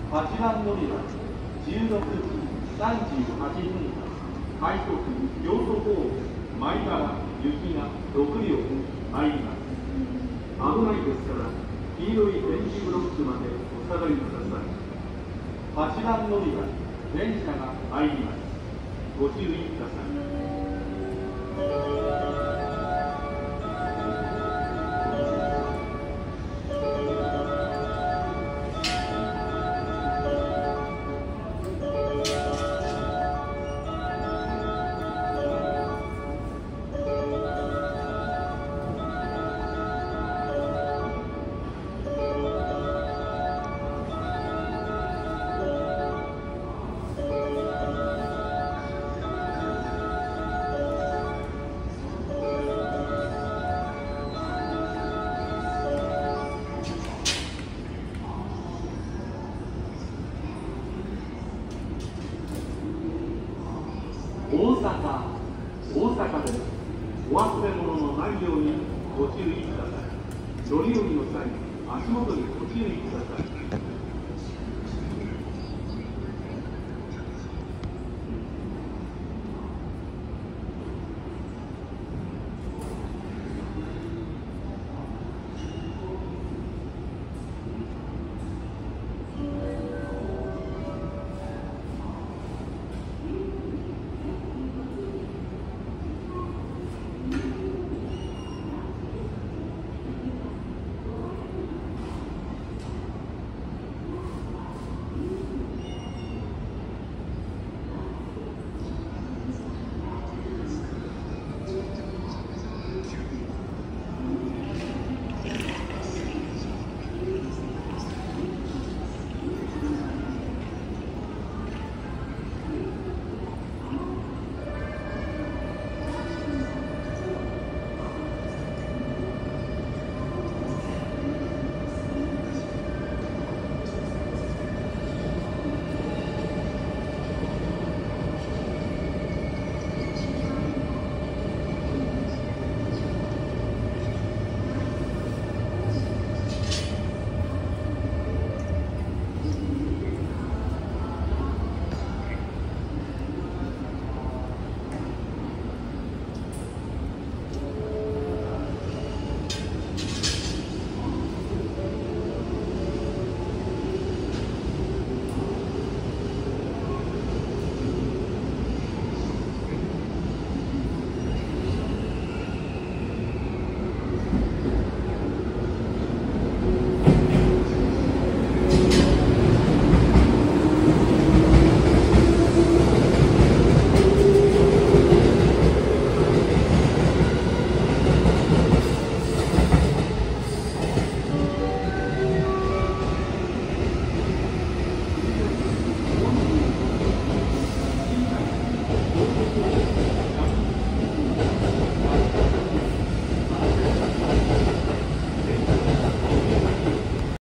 8番乗り場16時38分快速京都方面前から雪が6両入ります。危ないですから黄色い電子ブロックまでお下がりください。8番乗り場電車が入ります。ご注意ください。大阪です。お忘れ物のないようにご注意ください。乗り降りの際、足元にご注意ください。